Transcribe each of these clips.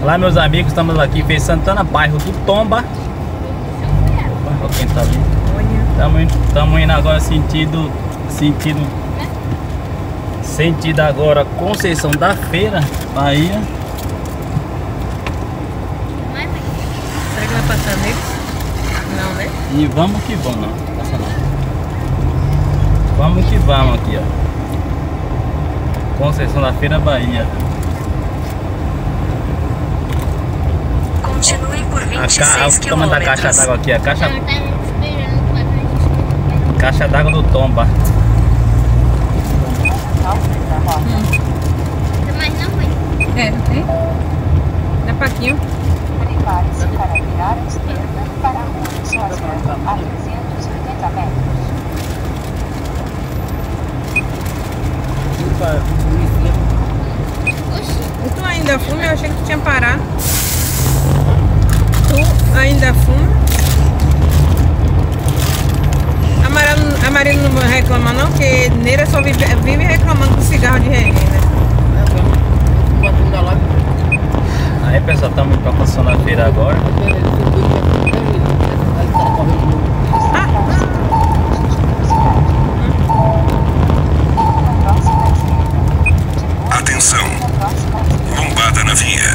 Olá, meus amigos, estamos aqui em Feira de Santana, bairro do Tomba. Opa, quem tá ali? Estamos indo agora sentido agora Conceição da Feira, Bahia. Será que vai passar neles? Não, né? E vamos que vamos, não passa não. Vamos que vamos aqui, ó. Conceição da Feira, Bahia. Continue por 26 O tamanho da caixa quilômetros. d'água aqui, a caixa d'água do Tomba. É, não tem? Dá paquinho. Prepare-se para virar à esquerda para a rua Sócia, a 380 metros. E tu ainda fuma? Eu achei que tu tinha parado. Tu ainda fuma? A Maria não reclama não, porque Neira só vive reclamando do cigarro de Regina. Aí pessoal, estamos indo pra Conceição da Feira agora. Atenção, lombada na via.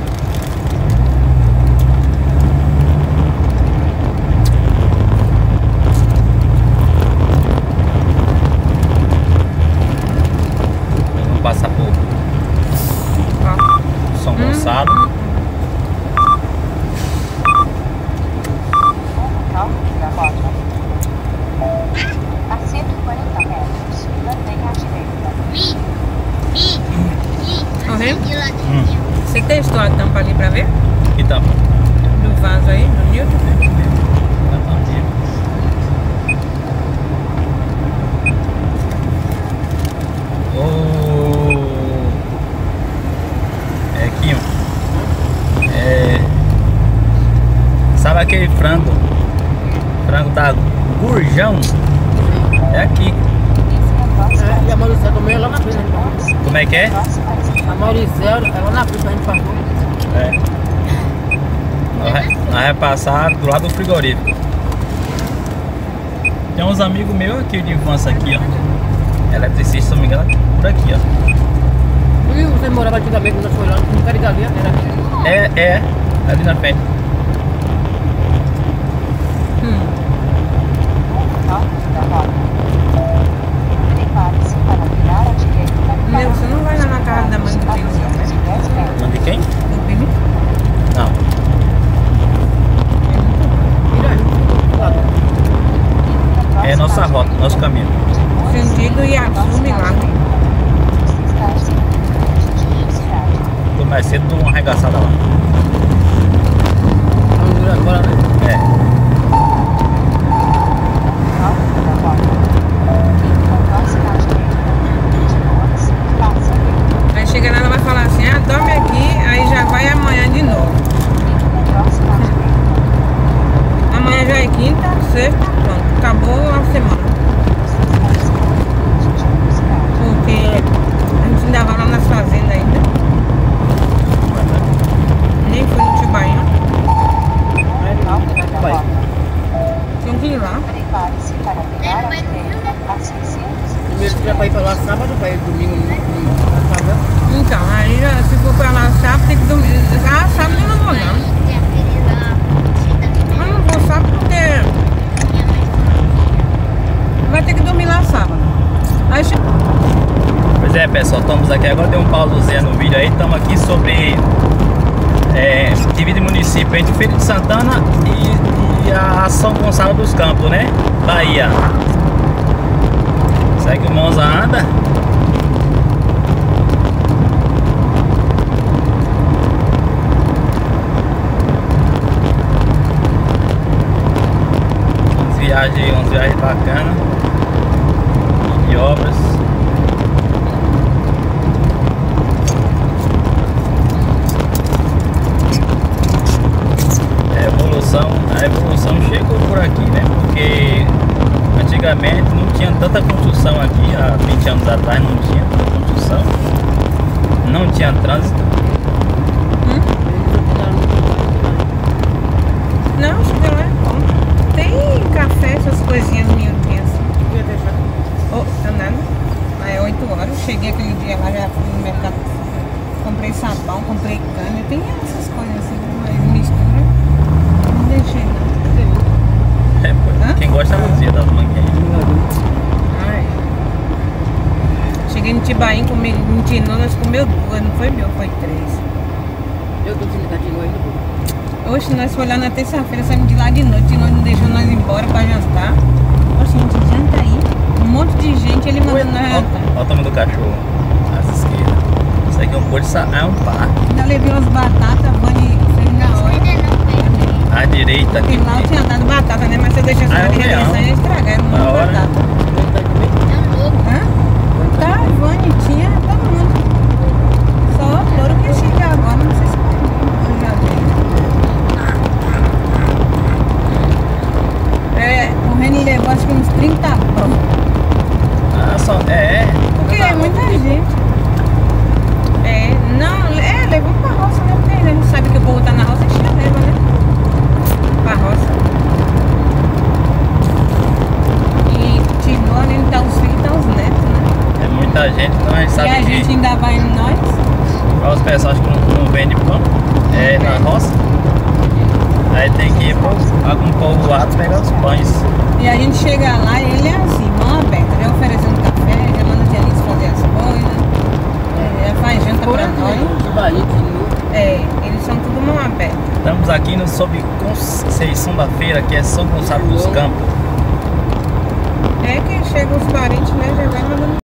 Vamos passar por São Gonçalo. A 140 metros, mantenha à direita. Correndo? Você testou a tampa ali pra ver? Que tampa? Do vaso aí, do Newton? É aqui, ó. Sabe aquele frango da Gurjão? É aqui. E a Mauricéia também é lá na frente. Como é que é? A Mauricéia é lá na frente, a gente passou. É. Nós vai passar do lado do frigorífico. Tem uns amigos meus aqui de infância aqui, ó. Eletricista, se não me engano, por aqui, ó. E você morava antigamente quando nós foi lá no Carigalinha? É, ali na frente. Prepare-se para virar à direita. Meu, você não vai lá na casa da mãe do Pini, não, né? Mãe de quem? Do Pini? Não. É nossa rota, nosso caminho. Sentido e assume lá. Tô mais cedo, dou uma arregaçada lá. Vamos virar agora, né? É. Aí chega lá, ela vai falar assim, ah, dorme aqui, aí já vai amanhã de novo. Amanhã já é quinta, sexta, pronto, acabou a semana. Porque a gente ainda vai lá nas fazendas ainda. Nem fui no Tibainho. Vai. Tem que ir lá. Prepare-se para virar à direita a 600. Primeiro que já vai pra lá sábado, vai domingo na casa. Então, aí se for pra lá sábado, tem que dormir. Ah, sábado eu não vou não. Eu não vou sábado porque vai ter que dormir lá sábado. Aí Pois é, pessoal, estamos aqui agora, deu um pausazinho no vídeo aí, estamos aqui sobre divide município entre Feira de Santana e a São Gonçalo dos Campos, né? Bahia. Segue o Monza anda. Umas viagens bacanas de obras. A evolução chegou por aqui, né? Porque antigamente não tinha tanta construção aqui, há 20 anos atrás não tinha tanta construção, não tinha trânsito. pão, comprei cana. Tem essas coisas assim, mas mistura. Não deixei não. Hã? Quem gosta é a Luzia das mangueiras. Ai. Cheguei no Tibaim, comi, no Tinô, nós comeu 2, não foi meu, foi 3. Eu tô sem Tinô ainda. Hoje nós fomos lá na terça-feira, saímos de lá de noite, nós não deixou nós ir embora pra jantar. Oxe, a gente janta aí, um monte de gente, ele mandando nós jantar. Olha o tamanho do cachorro, às esquerdas. Isso aqui é um pôr de é um parque. Ainda levei umas batatas, a Vani fez na hora. À direita aqui. E lá eu tinha dado batata, né? Mas se eu deixar essa Ah, é um de redenção, leão. ia estragar, não Na manda hora. batata. Hã? Tá, a Vani tinha, todo mundo. Só o louro que ia chegar agora, não sei se vai. Eu já vi. É, o Reni levou acho que uns 30 pão. Ah, só. Porque é muita gente. Levou pra roça, né? Porque a gente sabe que o povo tá na roça, a gente já leva, né? Pra roça. E tirou ali, tá os filhos e tá os netos, né? É muita gente, então a gente E sabe a gente que ainda vai nós. os pessoal que não vendem pão na roça. Aí tem que ir para algum povoado pegar os pães. E a gente chega lá e ele é assim, mão aberta, já oferecendo café, já manda o Dianis fazer as coisas, já faz janta pra nós. Eles são tudo mão aberta. Estamos aqui no Sob Conceição da Feira, que é São Gonçalo dos Campos. É que chegam os parentes, né? Já vai mandando